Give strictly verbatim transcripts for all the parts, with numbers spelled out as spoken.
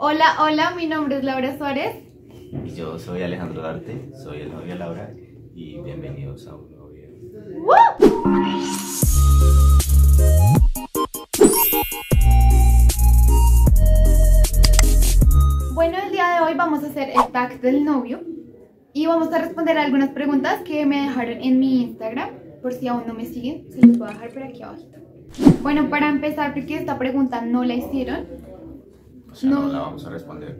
Hola, hola, mi nombre es Laura Suárez. Y yo soy Alejandro Darte, soy el novio de Laura y bienvenidos a un nuevo video. ¡Woo! Bueno, el día de hoy vamos a hacer el tag del novio y vamos a responder algunas preguntas que me dejaron en mi Instagram. Por si aún no me siguen, se los voy a dejar por aquí abajo. Bueno, para empezar, porque esta pregunta no la hicieron. O sea, no, no la vamos a responder.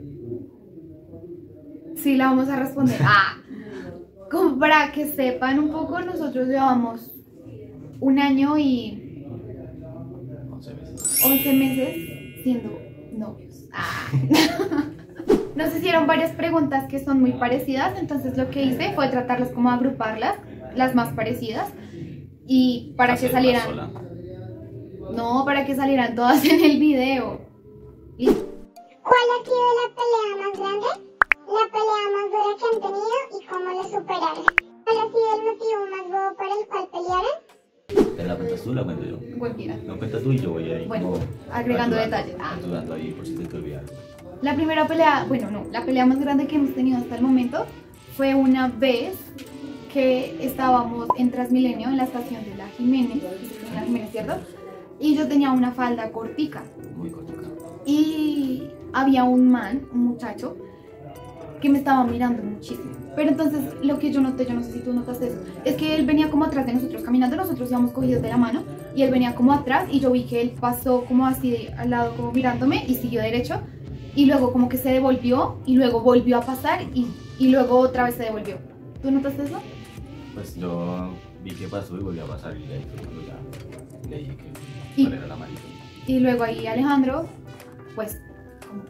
Sí, la vamos a responder. Ah, como para que sepan un poco, nosotros llevamos un año y once meses. once meses siendo novios. Ah. Nos hicieron varias preguntas que son muy parecidas, entonces lo que hice fue tratarlas como agruparlas, las más parecidas, y para que salieran. Sola. No, para que salieran todas en el video. ¿Y? ¿Cuál ha sido la pelea más grande? La pelea más dura que han tenido y cómo lo superaron. ¿Cuál ha sido el motivo más bobo por el cual pelearon? ¿Te la cuentas tú o la cuento yo? Cualquiera. No cuentas tú y yo voy ahí Bueno, como agregando ayudando, detalles. Ah. ayudando ahí por si se te olvida algo. La primera pelea, bueno, no, la pelea más grande que hemos tenido hasta el momento fue una vez que estábamos en Transmilenio, en la estación de La Jiménez, en La Jiménez, ¿cierto? Y yo tenía una falda cortica. Muy cortica. Y había un man, un muchacho, que me estaba mirando muchísimo. Pero entonces lo que yo noté, yo no sé si tú notaste eso, es que él venía como atrás de nosotros caminando, nosotros íbamos cogidos de la mano y él venía como atrás y yo vi que él pasó como así de, al lado como mirándome y siguió derecho y luego como que se devolvió y luego volvió a pasar y, y luego otra vez se devolvió. ¿Tú notaste eso? Pues yo vi que pasó y volví a pasar y ahí fue cuando ya le dije que Y- cuál era la manito. Y luego ahí Alejandro, pues, como...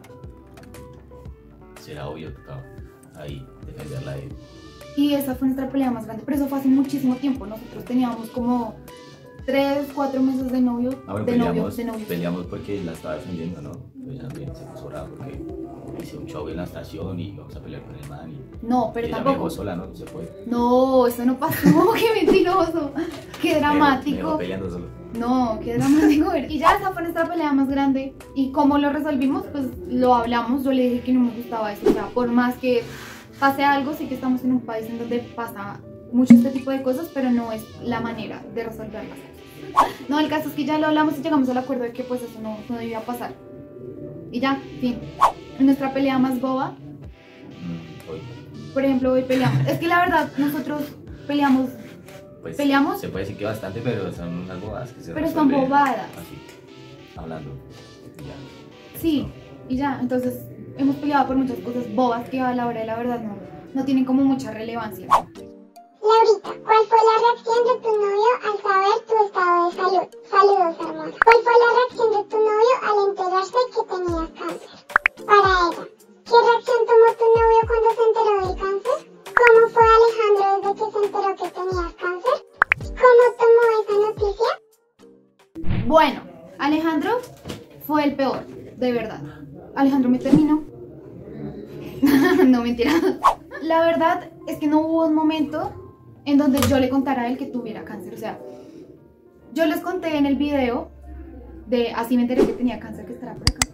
Será obvio, tocaba ahí defenderla de él. Y esa fue nuestra pelea más grande, pero eso fue hace muchísimo tiempo. Nosotros teníamos como tres, cuatro meses de novio, Ah, bueno, de peleamos, novios, de novios. peleamos porque la estaba defendiendo, ¿no? Ella también se puso brava porque hice un show en la estación y íbamos a pelear con el man y, No, pero y ella me tampoco. dejó sola, ¿no? Se fue. No, eso no pasó, qué mentiroso, qué Me dejó dramático. peleando solo. No, qué dramático. Y ya esa fue nuestra pelea más grande. ¿Y cómo lo resolvimos? Pues lo hablamos, yo le dije que no me gustaba eso. O sea, por más que pase algo, sí que estamos en un país en donde pasa mucho este tipo de cosas, pero no es la manera de resolver las cosas. No, el caso es que ya lo hablamos y llegamos al acuerdo de que pues eso no, no debía pasar. Y ya, fin. Nuestra pelea más boba, Mm, hoy. por ejemplo, hoy peleamos. Es que la verdad, nosotros peleamos, Pues, ¿Peleamos? Se puede decir que bastante, pero son unas bobadas que se pero son resuelven bobadas. así, hablando. y ya. Sí, y ya, entonces hemos peleado por muchas cosas bobas que a la hora de la verdad no, no tienen como mucha relevancia. Laurita, ¿cuál fue la reacción de tu novio al saber tu estado de salud? Saludos, hermosa. ¿Cuál fue la reacción de tu novio al enterarse que tenías cáncer? Para ella, ¿qué reacción tomó tu novio cuando se enteró del cáncer? ¿Cómo fue Alejandro desde que se enteró que tenías cáncer? ¿Cómo tomó esa noticia? Bueno, Alejandro fue el peor, de verdad. Alejandro me terminó. No, mentira. La verdad es que no hubo un momento en donde yo le contara a él que tuviera cáncer. O sea, yo les conté en el video de así me enteré que tenía cáncer, que estará por acá.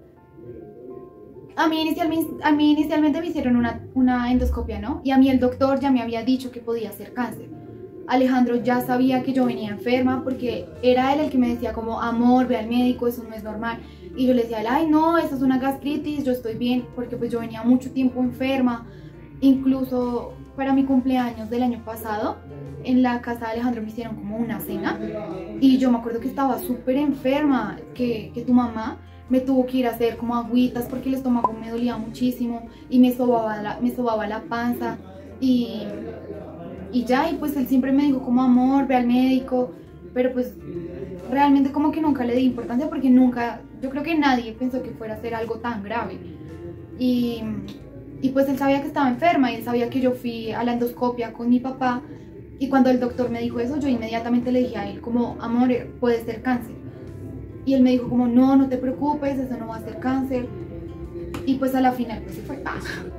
A mí, inicialmente, a mí inicialmente me hicieron una, una endoscopia, ¿no? Y a mí el doctor ya me había dicho que podía ser cáncer. Alejandro ya sabía que yo venía enferma porque era él el que me decía como, amor, ve al médico, eso no es normal. Y yo le decía, ay no, eso es una gastritis, yo estoy bien, porque pues yo venía mucho tiempo enferma. Incluso para mi cumpleaños del año pasado, en la casa de Alejandro me hicieron como una cena. Y yo me acuerdo que estaba súper enferma, que, que tu mamá me tuvo que ir a hacer como agüitas porque el estómago me dolía muchísimo y me sobaba la, me sobaba la panza. Y... Y ya, y pues él siempre me dijo como, amor, ve al médico, pero pues realmente como que nunca le di importancia porque nunca, yo creo que nadie pensó que fuera a ser algo tan grave. Y, y pues él sabía que estaba enferma y él sabía que yo fui a la endoscopia con mi papá y cuando el doctor me dijo eso, yo inmediatamente le dije a él como, amor, puede ser cáncer. Y él me dijo como, no, no te preocupes, eso no va a ser cáncer. Y pues a la final pues se fue. Ah.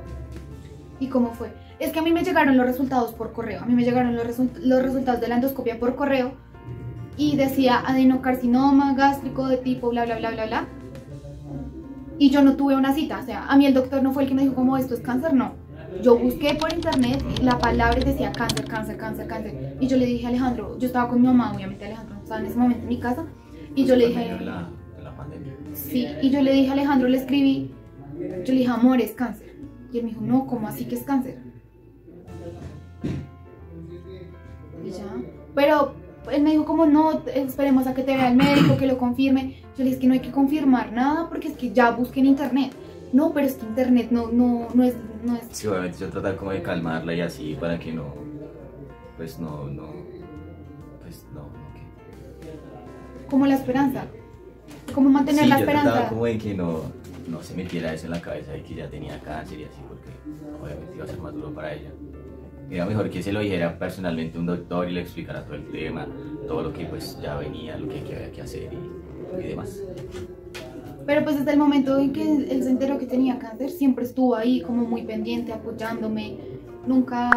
¿Y cómo fue? Es que a mí me llegaron los resultados por correo, a mí me llegaron los, resu los resultados de la endoscopia por correo y decía adenocarcinoma gástrico de tipo bla bla bla bla bla y yo no tuve una cita, o sea, a mí el doctor no fue el que me dijo como esto es cáncer, no. Yo busqué por internet la palabra y decía cáncer, cáncer, cáncer, cáncer. Y yo le dije a Alejandro, yo estaba con mi mamá, obviamente Alejandro no estaba en ese momento en mi casa, y yo le dije... De la, de la pandemia. Sí, y yo le dije a Alejandro, le escribí, yo le dije, amor, es cáncer. Y él me dijo, no, ¿cómo así que es cáncer? Y ya, pero él me dijo como no, esperemos a que te vea el médico, que lo confirme. Yo le dije, es que no hay que confirmar nada porque es que ya busqué en internet. No, pero es que internet no, no, no es, no es... Sí, obviamente yo tratar como de calmarla y así para que no, pues no, no, pues no, no que... Como la esperanza, como mantener sí, la yo esperanza. trataba como de que no, no se metiera eso en la cabeza de que ya tenía cáncer y así, porque obviamente iba a ser más duro para ella. Era mejor que se lo dijera personalmente un doctor y le explicara todo el tema, todo lo que pues ya venía, lo que, que había que hacer y, y demás. Pero pues desde el momento en que él se enteró que tenía cáncer, siempre estuvo ahí como muy pendiente, apoyándome. Nunca,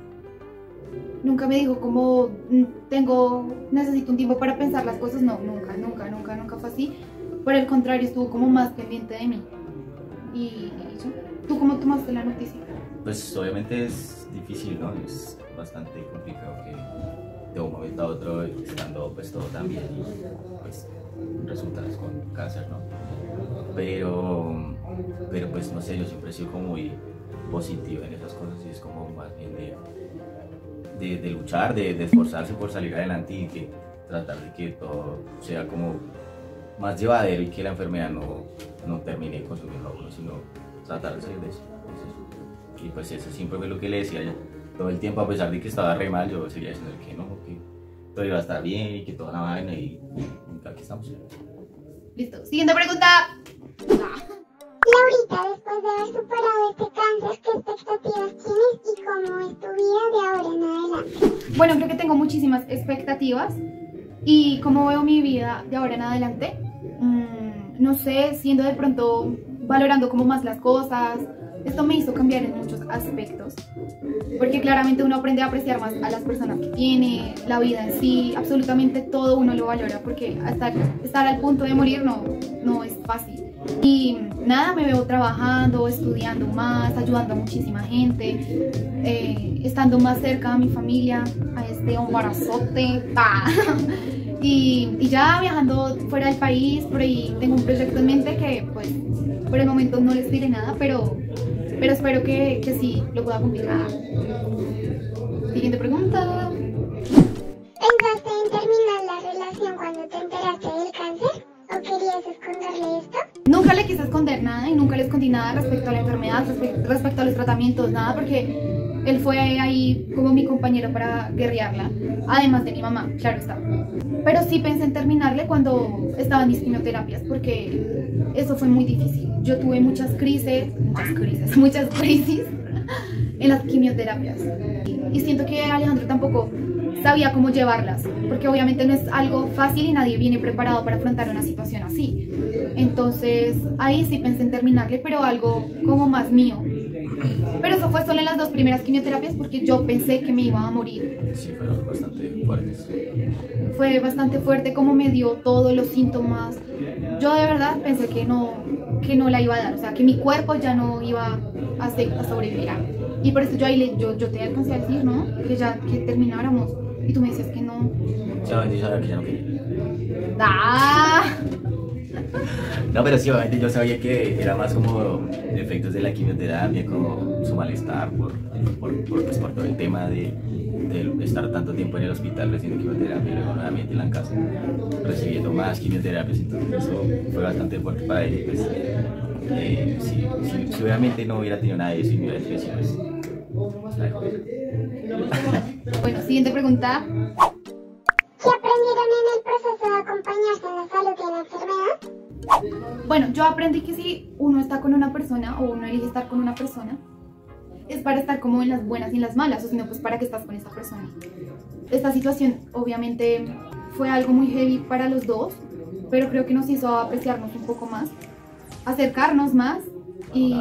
nunca me dijo como, tengo, necesito un tiempo para pensar las cosas. No, nunca, nunca, nunca, nunca fue así. Por el contrario, estuvo como más pendiente de mí. Y, y yo, ¿tú cómo tomaste la noticia? Pues obviamente es difícil, ¿no? Es bastante complicado que de un momento a otro, estando pues todo tan bien y pues resultas con cáncer, ¿no? Pero, pero pues no sé, yo siempre he sido como muy positivo en esas cosas y es como más bien de, de, de luchar, de, de esforzarse por salir adelante y que tratar de que todo sea como más llevadero y que la enfermedad no, no termine consumiendo a uno, sino tratar de salir de eso. Entonces, y pues eso siempre fue lo que le decía yo. Todo el tiempo, a pesar de que estaba re mal, yo seguía diciendo que no, que todo iba a estar bien y que toda la vaina y, y aquí estamos. Listo, siguiente pregunta. Ah. Laurita, después de haber superado este cáncer, ¿qué expectativas tienes y cómo es tu vida de ahora en adelante? Bueno, creo que tengo muchísimas expectativas y cómo veo mi vida de ahora en adelante, mmm, no sé, siendo de pronto valorando como más las cosas. Esto me hizo cambiar en muchos aspectos, porque claramente uno aprende a apreciar más a las personas que tiene, la vida en sí, absolutamente todo uno lo valora, porque hasta estar al punto de morir no, no es fácil. Y nada, me veo trabajando, estudiando más, ayudando a muchísima gente, eh, estando más cerca a mi familia, a este embarazote, ¡ah! y, y ya viajando fuera del país. Por ahí tengo un proyecto en mente que pues por el momento no les diré nada, pero, pero espero que, que sí lo pueda cumplir. Ah. Siguiente pregunta. ¿Pensaste en terminar la relación cuando te enteraste del cáncer? ¿O querías esconderle esto? Nunca le quise esconder nada y nunca le escondí nada respecto a la enfermedad, respecto, respecto a los tratamientos, nada, porque él fue ahí como mi compañero para guerrearla, además de mi mamá, claro está. Pero sí pensé en terminarle cuando estaba en mis quimioterapias, porque eso fue muy difícil. Yo tuve muchas crisis, muchas crisis, muchas crisis en las quimioterapias. Y siento que Alejandro tampoco sabía cómo llevarlas, porque obviamente no es algo fácil y nadie viene preparado para afrontar una situación así. Entonces ahí sí pensé en terminarle, pero algo como más mío. Pero eso fue solo en las dos primeras quimioterapias porque yo pensé que me iba a morir. Sí, fueron bastante fuertes. Fue bastante fuerte como me dio todos los síntomas. Yo de verdad pensé que no, que no la iba a dar, o sea, que mi cuerpo ya no iba a, ser, a sobrevivir. Y por eso yo ahí le, yo, yo te alcancé a decir, ¿no? Que ya que termináramos. Y tú me decías que no. Sí, obviamente yo sabía que ya no quería. ¡Ah! No, pero sí, obviamente yo sabía que era más como efectos de la quimioterapia, como su malestar por, por, por, pues, por todo el tema de, de estar tanto tiempo en el hospital recibiendo quimioterapia y luego nuevamente en la casa recibiendo más quimioterapias. Entonces eso fue bastante fuerte para él. Pues, eh, si, si, si obviamente no hubiera tenido nada de eso y me hubiera hecho eso, pues la dejo. Bueno, siguiente pregunta. ¿Qué aprendieron en el proceso de acompañarse en la salud y en la enfermedad? Bueno, yo aprendí que si uno está con una persona o uno elige estar con una persona, es para estar como en las buenas y en las malas, o si no, pues para que estás con esta persona. Esta situación obviamente fue algo muy heavy para los dos, pero creo que nos hizo apreciarnos un poco más, acercarnos más y...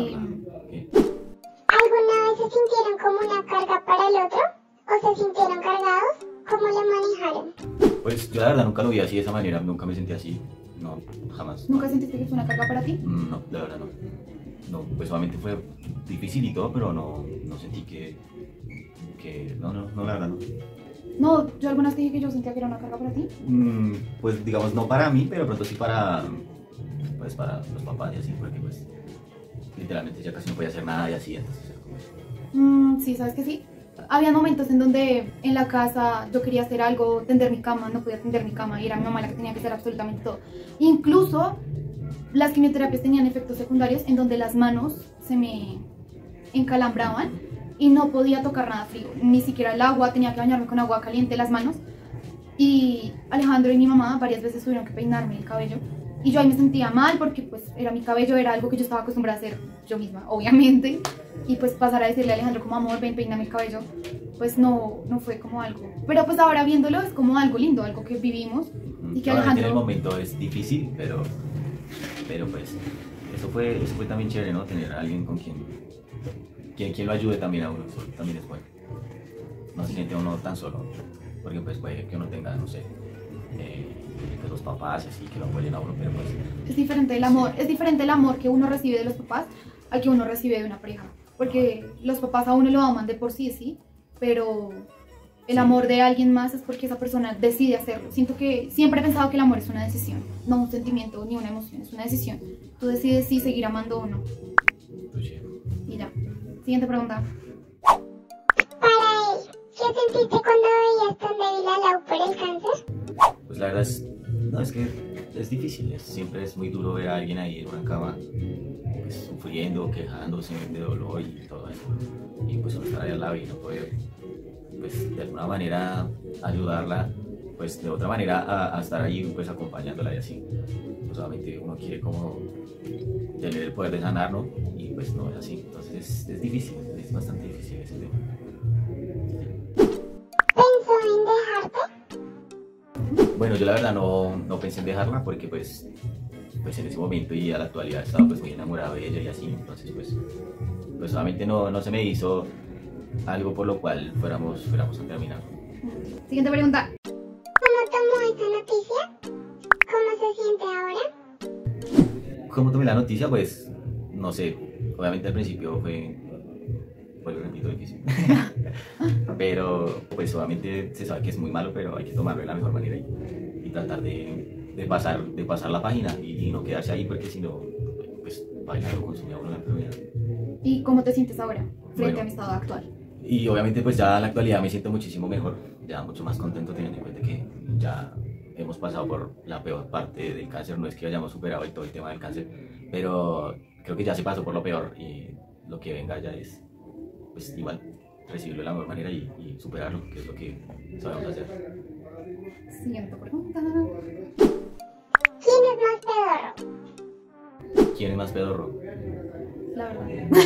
¿Alguna vez se sintieron como una carga para el otro? ¿O se sintieron cargados? ¿Cómo lo manejaron? Pues yo la verdad nunca lo vi así de esa manera, nunca me sentí así. no, jamás. ¿Nunca sentiste que fue una carga para ti? No, la verdad no. No, pues obviamente fue difícil y todo, pero no, no sentí que, que... No, no, no, la verdad no. No, yo algunas te dije que yo sentía que era una carga para ti. Mm, pues digamos, no para mí, pero pronto sí para, pues para los papás y así, porque pues literalmente ya casi no podía hacer nada y así, entonces era como... Mm, sí, ¿sabes que sí? Había momentos en donde en la casa yo quería hacer algo, tender mi cama, no podía tender mi cama y era mi mamá la que tenía que hacer absolutamente todo. Incluso las quimioterapias tenían efectos secundarios en donde las manos se me encalambraban y no podía tocar nada frío, ni siquiera el agua, tenía que bañarme con agua caliente las manos. Y Alejandro y mi mamá varias veces tuvieron que peinarme el cabello y yo ahí me sentía mal porque pues era mi cabello, era algo que yo estaba acostumbrada a hacer yo misma, obviamente. Y pues pasar a decirle a Alejandro como amor, ven, peíname el cabello, pues no, no fue como algo. Pero pues ahora viéndolo es como algo lindo, algo que vivimos y que Alejandro... En el momento es difícil, pero, pero pues eso fue, eso fue también chévere, ¿no? Tener a alguien con quien, quien, quien lo ayude también a uno, eso también es bueno. No se siente uno tan solo, porque pues puede que uno tenga, no sé, eh, que los papás así que lo apoyen a uno, pero pues... Es diferente el amor, es diferente el amor que uno recibe de los papás al que uno recibe de una pareja. Porque los papás a uno lo aman de por sí, sí, pero el amor de alguien más es porque esa persona decide hacerlo. Siento que siempre he pensado que el amor es una decisión, no un sentimiento ni una emoción, es una decisión. Tú decides si seguir amando o no. Y ya. Siguiente pregunta. Para él, ¿qué sentiste cuando veías tan débil a Lau por el cáncer? Pues la verdad es, no, es que es difícil, es, siempre es muy duro ver a alguien ahí en una cama pues, sufriendo, quejándose de dolor y todo eso, y pues uno estar ahí al lado y no poder pues de alguna manera ayudarla, pues de otra manera a, a estar ahí pues acompañándola y así, pues solamente uno quiere como tener el poder de sanar, ¿no? Y pues no es así, entonces es, es difícil, es bastante difícil ese tema. ¿Pensó en dejarte? Bueno, yo la verdad no, no pensé en dejarla porque pues, pues en ese momento y a la actualidad estaba pues muy enamorado de ella y así, entonces pues, pues solamente no, no se me hizo algo por lo cual fuéramos, fuéramos a terminar. Siguiente pregunta. ¿Cómo tomó esa noticia? ¿Cómo se siente ahora? ¿Cómo tomé la noticia? Pues no sé, obviamente al principio fue, pues lo repito, difícil. Pero pues obviamente se sabe que es muy malo, pero hay que tomarlo de la mejor manera y, y tratar de, de, pasar, de pasar la página y, y no quedarse ahí porque si no, pues bailar o consumir una enfermedad. ¿Y cómo te sientes ahora frente Bueno, a mi estado actual? Y obviamente pues ya en la actualidad me siento muchísimo mejor, ya mucho más contento teniendo en cuenta que ya hemos pasado por la peor parte del cáncer, no es que hayamos superado todo el tema del cáncer, pero creo que ya se pasó por lo peor y lo que venga ya es pues igual recibirlo de la mejor manera y, y superarlo, que es lo que sabemos hacer. Siguiente pregunta. ¿Quién es más pedorro? ¿Quién es más pedorro? La verdad.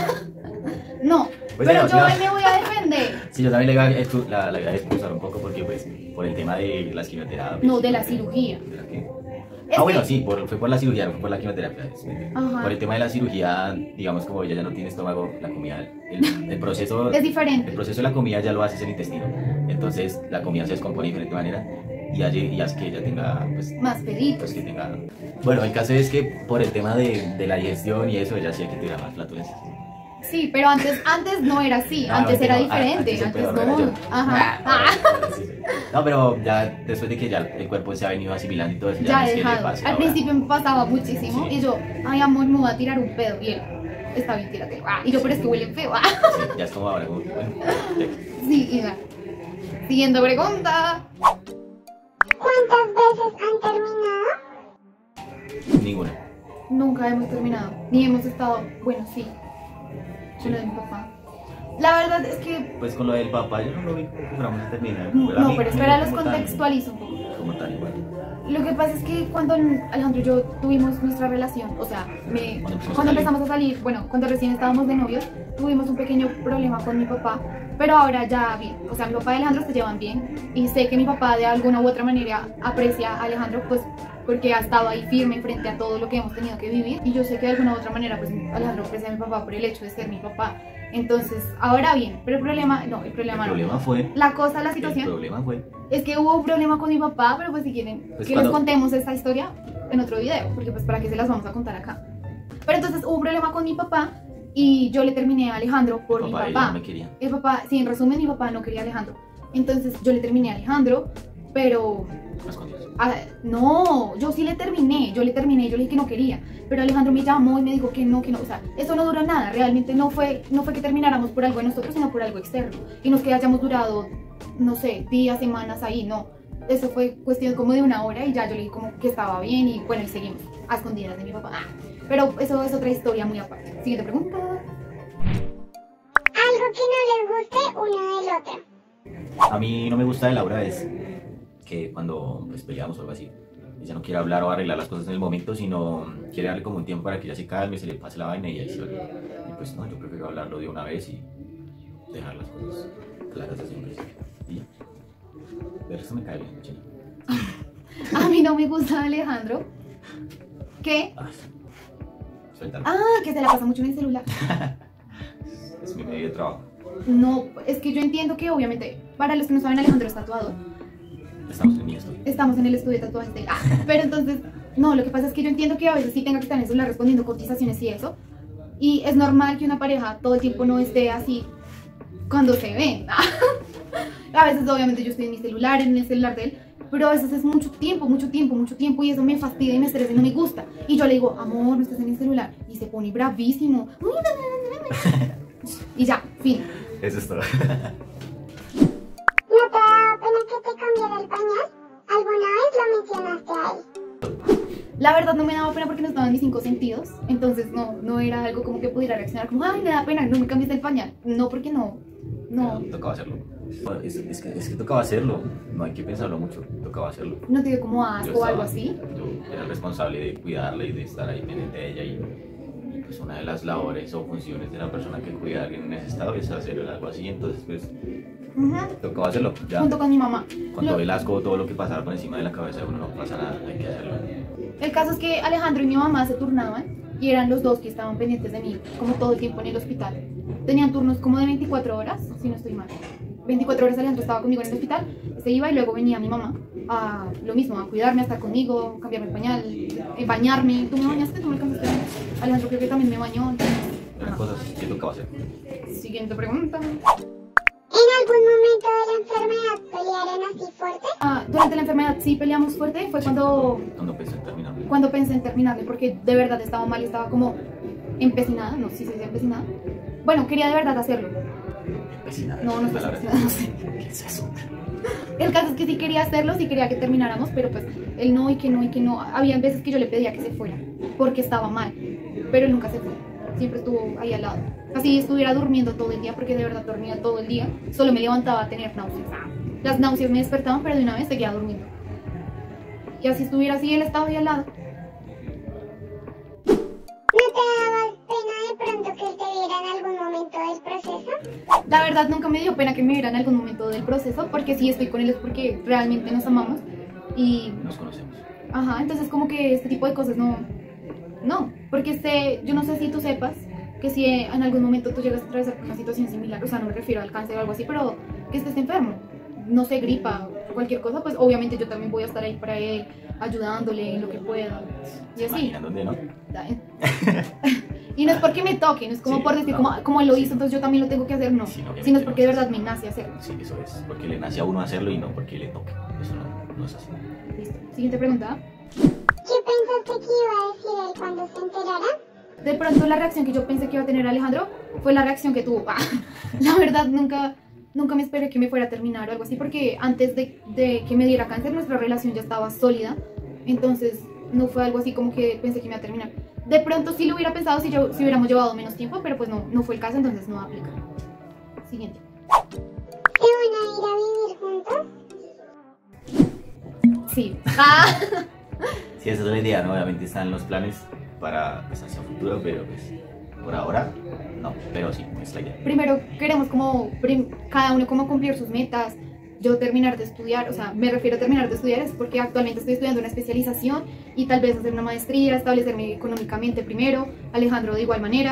No, Pues pero no, yo no. hoy me voy a defender. Sí, yo también la iba a excu- la, la iba a excusar un poco porque pues por el tema de las quimioterapias. No, de la porque- cirugía. ¿De la qué? Es Ah, bueno, que- sí, por, fue por la cirugía, no fue por la quimioterapia. es mentira. Ajá. Por el tema de la cirugía, digamos, como ella ya no tiene estómago, la comida, el, el proceso... Es diferente. El proceso de la comida ya lo hace el intestino. Entonces, la comida se descompone de diferente manera y hace, y hace que ella tenga, pues, Más peditos. pues, que tenga... Bueno, el caso es que por el tema de, de la digestión y eso, ella hacía que tuviera más flatulencias. Sí, pero antes, antes no era así, No, antes no, era no, diferente, antes el antes pedorro no. era yo. Ajá. Ah, Ah. sí, sí. No, pero ya después de que ya el cuerpo se ha venido asimilando y todo eso, ya, Ya no es he que le dejado. pase Al ahora. principio me pasaba muchísimo Sí. y yo, ay amor, me voy a tirar un pedo. Y él, está bien, tírate. Ah, y yo, pero es que huele feo. Ah. Sí, ya es como ahora, como, bueno, ya. Sí, y ya. Siguiente pregunta. ¿Cuántas veces han terminado? Ninguna. Nunca hemos terminado, ni hemos estado, bueno, sí, con lo de mi papá. La verdad es que, Pues con lo del papá, yo no lo vi como que fuéramos a terminar. no, Pero a mí- pero a mí espera, los como tal- contextualizo un poco. Como tal, igual. Lo que pasa es que cuando Alejandro y yo tuvimos nuestra relación, o sea, me, Cuando empezamos a cuando salir. empezamos a salir, bueno, cuando recién estábamos de novios, tuvimos un pequeño problema con mi papá, pero ahora ya bien, o sea, mi papá y Alejandro se llevan bien y sé que mi papá de alguna u otra manera aprecia a Alejandro, pues porque ha estado ahí firme frente a todo lo que hemos tenido que vivir y yo sé que de alguna u otra manera pues Alejandro aprecia a mi papá por el hecho de ser mi papá. Entonces, ahora bien, pero el problema, no, el problema El no. problema fue. La cosa, la El situación problema fue. es que hubo un problema con mi papá, pero pues si quieren Pues que cuando- les contemos esta historia, en otro video, porque pues para qué se las vamos a contar acá. Pero entonces hubo un problema con mi papá y yo le terminé a Alejandro por El mi papá de papá. ella no me quería. El papá, sí, en resumen, mi papá no quería a Alejandro. Entonces yo le terminé a Alejandro, pero... A escondidas. ah, no, yo sí le terminé, yo le terminé, yo le dije que no quería. Pero Alejandro me llamó y me dijo que no, que no, o sea, eso no duró nada. Realmente no fue, no fue que termináramos por algo de nosotros, sino por algo externo. Y no es que hayamos durado, no sé, días, semanas ahí, no. Eso fue cuestión como de una hora y ya yo le dije como que estaba bien y bueno, y seguimos a escondidas de mi papá. Ah, pero eso es otra historia muy aparte. Siguiente pregunta. Algo que no les guste uno del otro. A mí no me gusta de Laura es que cuando pues, peleamos o algo así, ella no quiere hablar o arreglar las cosas en el momento, sino quiere darle como un tiempo para que ella se calme, se le pase la vaina y ahí se olvida. Y pues no, yo prefiero hablarlo de una vez y dejar las cosas claras de siempre. Y ya. De resto me cae bien, chino. A mí no me gusta Alejandro. ¿Qué? Ah, suéltalo. Ah, que se la pasa mucho en el celular. Es mi medio de trabajo. No, es que yo entiendo que obviamente, para los que no saben, Alejandro es tatuador. Estamos en mi estudio. Estamos en el estudio de tatuajes de él. Ah, pero entonces, no, lo que pasa es que yo entiendo que a veces sí tenga que estar en el celular respondiendo cotizaciones y eso. Y es normal que una pareja todo el tiempo no esté así cuando se ven. A veces obviamente yo estoy en mi celular, en el celular de él, pero a veces es mucho tiempo, mucho tiempo, mucho tiempo y eso me fastidia y me estresa y no me gusta. Y yo le digo, amor, no estás en el celular. Y se pone bravísimo. Y ya, fin. Eso es todo. ¿No te da pena que te cambiara el pañal? ¿Alguna vez lo mencionaste a él? La verdad no me daba pena porque no estaban mis cinco sentidos, entonces no, no era algo como que pudiera reaccionar como, ay, me da pena, no me cambiaste el pañal. No, porque no, no, Pero tocaba hacerlo. Es, es, que, es que tocaba hacerlo, no hay que pensarlo mucho, tocaba hacerlo. no te dio como asco Yo o algo estaba- así. Yo era el responsable de cuidarla y de estar ahí pendiente de ella y, y pues una de las labores o funciones de la persona que cuida a alguien en ese estado es hacer algo así, entonces pues Ujú. tocaba hacerlo. Ya, Junto con mi mamá. cuando Lo- ve el asco, todo lo que pasara por encima de la cabeza de uno no pasa nada, hay que hacerlo. El caso es que Alejandro y mi mamá se turnaban y eran los dos que estaban pendientes de mí, como todo el tiempo en el hospital. Tenían turnos como de veinticuatro horas, si no estoy mal. veinticuatro horas Alejandro estaba conmigo en el hospital, se iba y luego venía mi mamá a lo mismo, a cuidarme, a estar conmigo, cambiarme el pañal, eh, bañarme. ¿Tú me bañaste? ¿Tú me alcanzaste a bañar? Alejandro creo que también me bañó. Entonces, Eran ajá. cosas que tocaba hacer. Siguiente pregunta. ¿En algún momento de la enfermedad pelearon así fuerte? Ah, durante la enfermedad sí peleamos fuerte, fue cuando, Cuando pensé en terminar. cuando pensé en terminarle, porque de verdad estaba mal, estaba como empecinada, no sé si se dice empecinada. Bueno, quería de verdad hacerlo. Empecinada. No, no sé, Palabra. no sé. ¿Qué es eso? El caso es que sí quería hacerlo, sí quería que termináramos, pero pues él no y que no y que no. Había veces que yo le pedía que se fuera, porque estaba mal, pero él nunca se fue, siempre estuvo ahí al lado. Así estuviera durmiendo todo el día, porque de verdad dormía todo el día, solo me levantaba a tener náuseas. Las náuseas me despertaban, pero de una vez seguía durmiendo. Y así estuviera así, él estaba ahí al lado. ¿No te daba pena de pronto que él te viera en algún momento del proceso? La verdad nunca me dio pena que me viera en algún momento del proceso, porque si estoy con él es porque realmente nos amamos. Y Nos conocemos. ajá, entonces como que este tipo de cosas no, no, porque sé, yo no sé si tú sepas que si en algún momento tú llegas a atravesar por una situación similar, o sea, no me refiero al cáncer o algo así, pero que estés enfermo, no sé, gripa, cualquier cosa, pues obviamente yo también voy a estar ahí para él, ayudándole en lo que pueda, y así. Imaginan dónde, ¿no? Y no es porque me toque, no es como Sí, por decir no. como, como él lo hizo, entonces yo también lo tengo que hacer, no, Sí, obviamente sino es porque de no. verdad me nace hacerlo. Sí, eso es. Porque le nace a uno hacerlo y no porque le toque. Eso no, no es así. Listo. Siguiente pregunta. ¿Qué pensaste que iba a decir él cuando se enterara? De pronto la reacción que yo pensé que iba a tener Alejandro fue la reacción que tuvo. Ah, la verdad nunca, nunca me esperé que me fuera a terminar o algo así, porque antes de, de que me diera cáncer nuestra relación ya estaba sólida, entonces no fue algo así como que pensé que me iba a terminar. De pronto sí lo hubiera pensado si, yo, si hubiéramos llevado menos tiempo, pero pues no, no fue el caso, entonces no aplica. Siguiente. ¿Se van a ir a vivir juntos? Sí. Ah. Sí, esa es la idea, ¿no? Obviamente están los planes para pues, hacia el futuro, pero pues por ahora no. Pero sí, es la idea. Primero queremos como prim- cada uno como cumplir sus metas. Yo terminar de estudiar, o sea, me refiero a terminar de estudiar es porque actualmente estoy estudiando una especialización y tal vez hacer una maestría, establecerme económicamente primero, Alejandro de igual manera,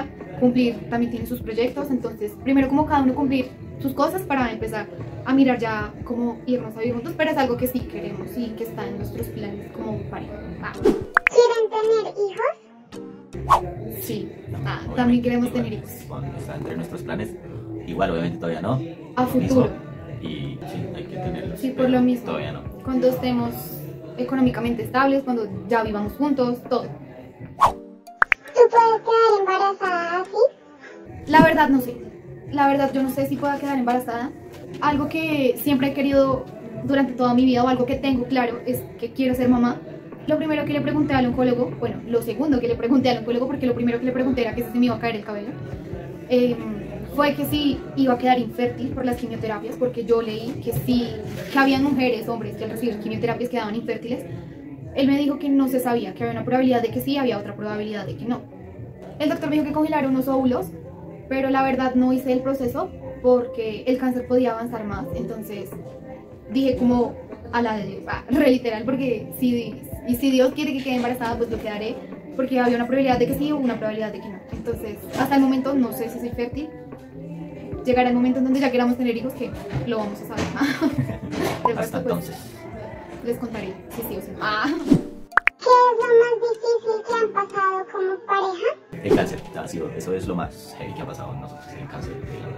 cumplir también tiene sus proyectos, entonces primero como cada uno cumplir sus cosas para empezar a mirar ya cómo irnos a vivir juntos, pero es algo que sí queremos y que está en nuestros planes como pareja. Ah. ¿Quieren tener hijos? Sí, No, ah, obviamente, también queremos igual, tener hijos. cuando está entre nuestros planes, igual obviamente todavía no. A por lo mismo, futuro. Y sí, hay que tenerlos. Sí, por pero lo mismo. Todavía no. Cuando estemos económicamente estables, cuando ya vivamos juntos, todo. ¿Tú puedes quedar embarazada así? La verdad no sé. La verdad yo no sé si pueda quedar embarazada. Algo que siempre he querido durante toda mi vida o algo que tengo claro es que quiero ser mamá. Lo primero que le pregunté al oncólogo, bueno, lo segundo que le pregunté al oncólogo, porque lo primero que le pregunté era que si se me iba a caer el cabello, eh, fue que si iba a quedar infértil por las quimioterapias, porque yo leí que sí, que habían mujeres, hombres que al recibir quimioterapias quedaban infértiles. Él me dijo que no se sabía, que había una probabilidad de que sí, había otra probabilidad de que no. El doctor me dijo que congelara unos óvulos, pero la verdad no hice el proceso porque el cáncer podía avanzar más, entonces dije como a la de Dios, ah, re literal, porque si, y si Dios quiere que quede embarazada, pues lo quedaré, porque había una probabilidad de que sí o una probabilidad de que no. Entonces, hasta el momento no sé si soy fértil. Llegará el momento en donde ya queramos tener hijos que lo vamos a saber. De Hasta resto, pues, entonces. les contaré si sí o si no. Ah. ¿Qué es lo más difícil que han pasado como pareja? El cáncer, ha sido, eso es lo más heavy que ha pasado en nosotros, el cáncer.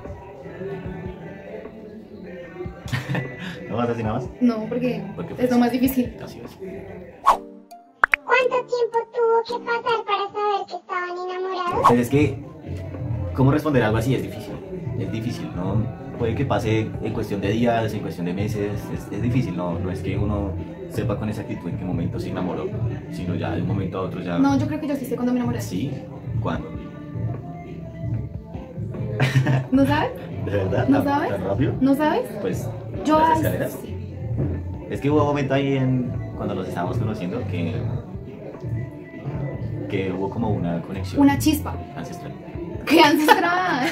¿No vas a decir nada más? No, porque, Porque, es pues, lo más difícil. Así es. ¿Cuánto tiempo tuvo que pasar para saber que estaban enamorados? Pero es que, ¿cómo responder algo así? Es difícil. Es difícil, ¿no? Puede que pase en cuestión de días, en cuestión de meses. Es, es difícil, ¿no? No es que uno sepa con exactitud en qué momento se enamoró, sino ya de un momento a otro ya. No, yo creo que yo sí sé cuando me enamoré. ¿Sí? ¿Cuándo? ¿No sabes? ¿De verdad? ¿No ¿Tan- sabes? ¿Tan rápido? ¿No sabes? Pues, Yo las ay, escaleras. sí. Es que hubo un momento ahí en, cuando los estábamos conociendo que, que hubo como una conexión Una chispa. ancestral. ¡Qué ancestral!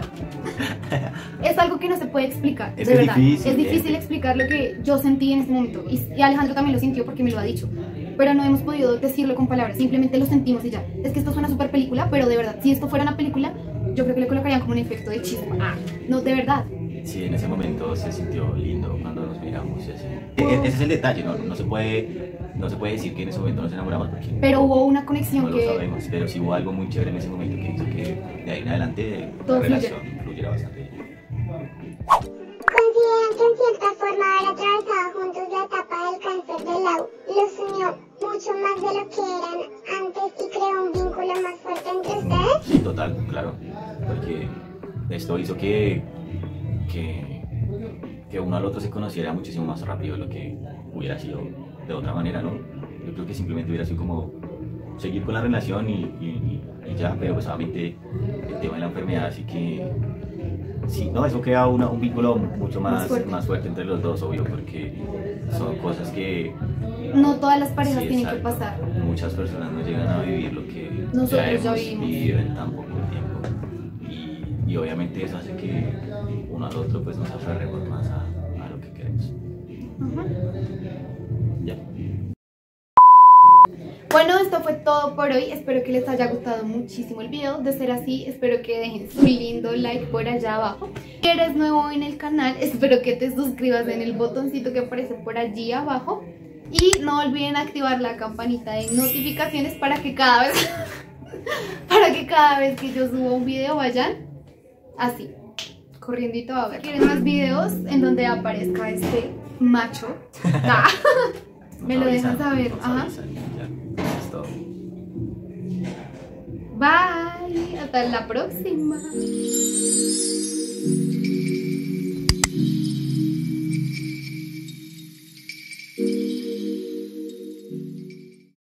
Es algo que no se puede explicar, Es de que es verdad. difícil, es difícil es- explicar lo que yo sentí en ese momento. Y, y Alejandro también lo sintió porque me lo ha dicho. Pero no hemos podido decirlo con palabras, simplemente lo sentimos y ya. Es que esto es una super película, pero de verdad, si esto fuera una película, yo creo que le colocarían como un efecto de chispa. Ah, no, de verdad. Sí, en ese momento se sintió lindo cuando nos miramos y así. E- e- ese es el detalle, ¿no? No se puede, no se puede decir que en ese momento nos enamoramos porque Pero hubo una no conexión lo que... sabemos, pero sí hubo algo muy chévere en ese momento que hizo que de ahí en adelante Todo la fluye. relación fluyera bastante. ¿Consideran que en cierta forma haber atravesado juntos la etapa del cáncer de Lau los unió mucho más de lo que eran antes y creó un vínculo más fuerte entre ustedes? Sí, total, claro, porque esto hizo que, que, que uno al otro se conociera muchísimo más rápido de lo que hubiera sido de otra manera, ¿no? Yo creo que simplemente hubiera sido como seguir con la relación y, y, y ya, pero pues obviamente el tema de la enfermedad, así que sí, no, eso crea una, un vínculo mucho más, Más fuerte. más fuerte entre los dos, obvio, porque son cosas que No todas las parejas sí, tienen que exacto, pasar. muchas personas no llegan a vivir lo que Nosotros ya ya hemos vivimos. vivido en tan poco tiempo y, y obviamente eso hace que uno al otro pues nos aferremos más a, a lo que queremos. Ajá. Ya. Bueno, esto fue todo por hoy. Espero que les haya gustado muchísimo el video. De ser así, espero que dejen su lindo like por allá abajo. Si eres nuevo en el canal, espero que te suscribas en el botoncito que aparece por allí abajo. Y no olviden activar la campanita de notificaciones para que cada vez para que cada vez que yo suba un video vayan así, corriendito a ver. ¿Quieren más videos en donde aparezca este macho? Ah. Me lo dejan saber. Nos Ajá. avisan, ya, es todo. Bye, hasta la próxima.